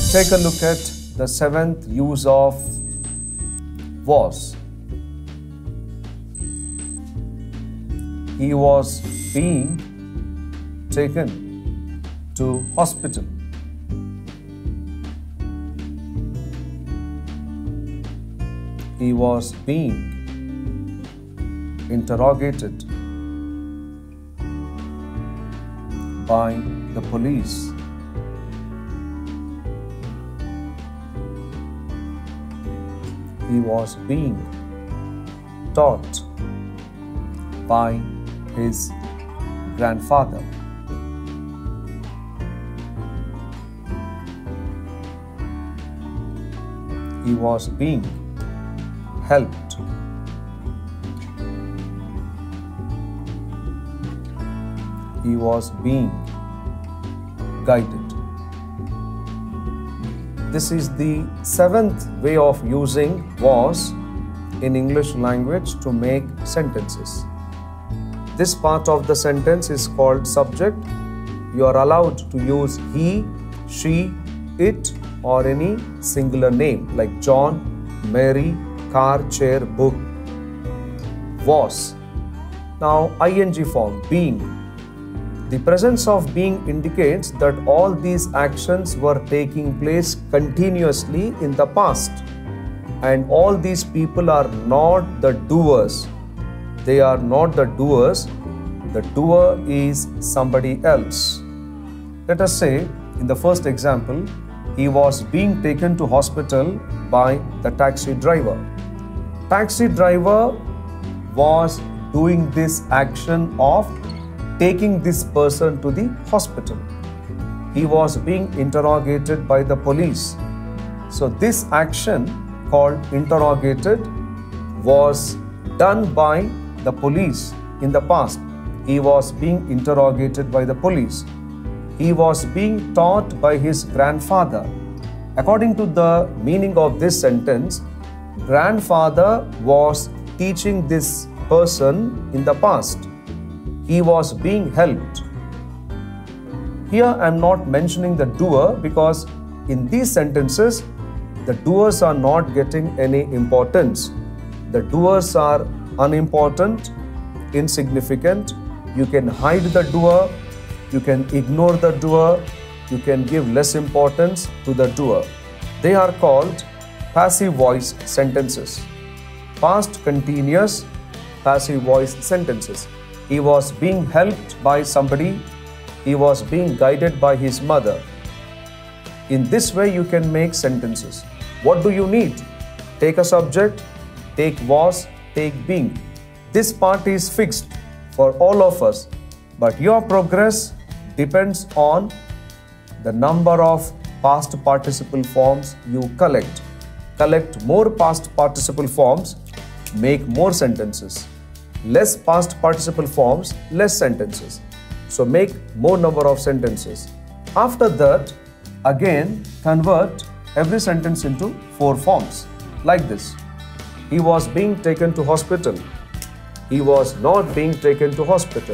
Take a look at the seventh use of was. He was being taken to hospital. He was being interrogated by the police. He was being taught by his grandfather. He was being helped. He was being guided. This is the seventh way of using was in English language to make sentences. This part of the sentence is called subject. You are allowed to use he, she, it, or any singular name like John, Mary, car, chair, book. Was. Now ing form, being. The presence of being indicates that all these actions were taking place continuously in the past, and all these people are not the doers. They are not the doers. The doer is somebody else. Let us say, in the first example, he was being taken to hospital by the taxi driver. Taxi driver was doing this action of taking this person to the hospital. He was being interrogated by the police. So this action called interrogated was done by the police in the past. He was being interrogated by the police. He was being taught by his grandfather. According to the meaning of this sentence, grandfather was teaching this person in the past. He was being helped. Here I am not mentioning the doer because in these sentences, the doers are not getting any importance. The doers are unimportant, insignificant. You can hide the doer, you can ignore the doer, you can give less importance to the doer. They are called passive voice sentences. Past continuous passive voice sentences. He was being helped by somebody. He was being guided by his mother. In this way, you can make sentences. What do you need? Take a subject, take was, take being. This part is fixed for all of us, but your progress depends on the number of past participle forms you collect. Collect more past participle forms, make more sentences. Less past participle forms, less sentences. So make more number of sentences. After that, again convert every sentence into 4 forms. Like this. He was being taken to hospital. He was not being taken to hospital.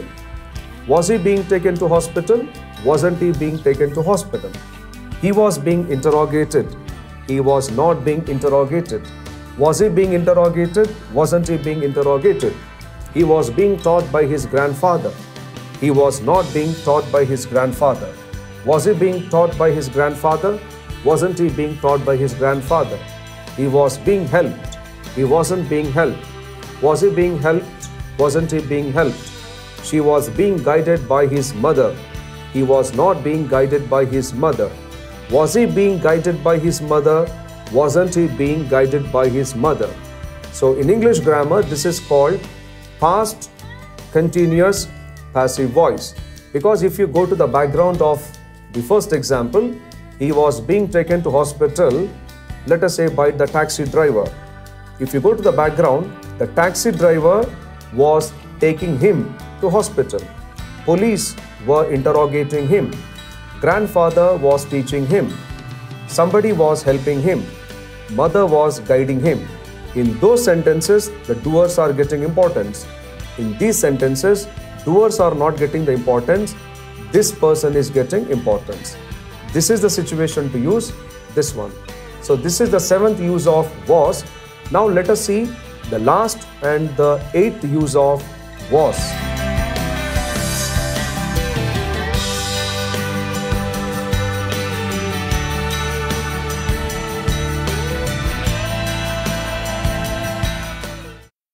Was he being taken to hospital? Wasn't he being taken to hospital? He was being interrogated. He was not being interrogated. Was he being interrogated? Wasn't he being interrogated? He was being taught by his grandfather. He was not being taught by his grandfather. Was he being taught by his grandfather? Wasn't he being taught by his grandfather? He was being helped. He wasn't being helped. Was he being helped? Wasn't he being helped? She was being guided by his mother. He was not being guided by his mother. Was he being guided by his mother? Wasn't he being guided by his mother? So in English grammar, this is called past continuous passive voice. Because if you go to the background of the first example, he was being taken to hospital, let us say by the taxi driver. If you go to the background, the taxi driver was taking him to hospital. Police were interrogating him. Grandfather was teaching him. Somebody was helping him. Mother was guiding him. In those sentences, the doers are getting importance. In these sentences, doers are not getting the importance. This person is getting importance. This is the situation to use. this one. So this is the 7th use of was. Now let us see the last and the 8th use of was.